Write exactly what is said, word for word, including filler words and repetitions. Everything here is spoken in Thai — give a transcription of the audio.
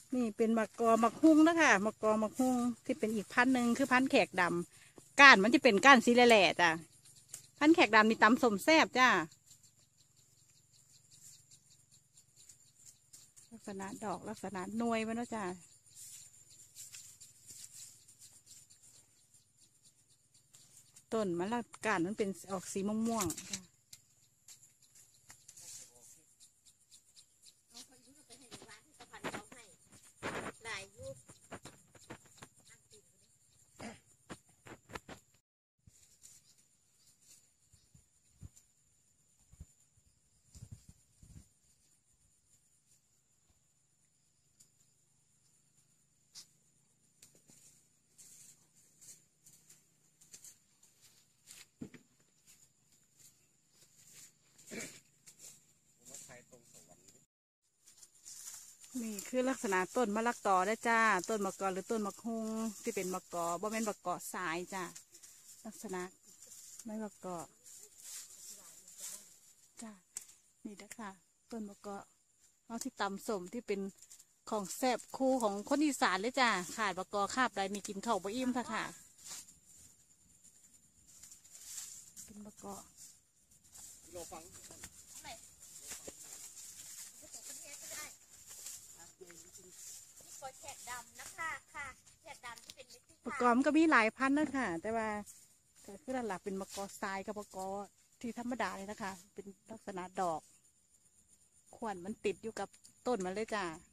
นี่เป็นมะกอมะฮุ้งนะคะมะกอมะฮุ้งที่เป็นอีกพันธุ์หนึ่งคือพันธุ์แขกดำก้านมันจะเป็นก้านสีแหล่ๆจ้ะพันธุ์แขกดำมีตำสมแซ่บจ้าลักษณะดอกลักษณะหน่วยมันเนาะจ้าต้นมะละก้านมันเป็นออกสีม่วงๆจ้านี่คือลักษณะต้นมะละกอได้จ้าต้นมะกอหรือต้นมะฮุงที่เป็นมะกอบ่แม่นมะกอสายจ้าลักษณะไม่มะกอจ้านี่นะคะต้นมะกอเอาที่ตำสมที่เป็นของแซ่บคู่ของคนอีสานเลยจ้าขาดมะกอคาบใดมีกินข้าวบ่อิ่มค่ะค่ะเป็นมะกอแขกดำนะคะค่ะแขกดำที่เป็นเม็ดสีมะกอมันก็มีหลายพันธุ์นะค่ะแต่ว่าก็คือหลักๆเป็นมะกอทรายกับมะกอที่ธรรมดาเลยนะคะเป็นลักษณะดอกขวัญมันติดอยู่กับต้นมันเลยจ้า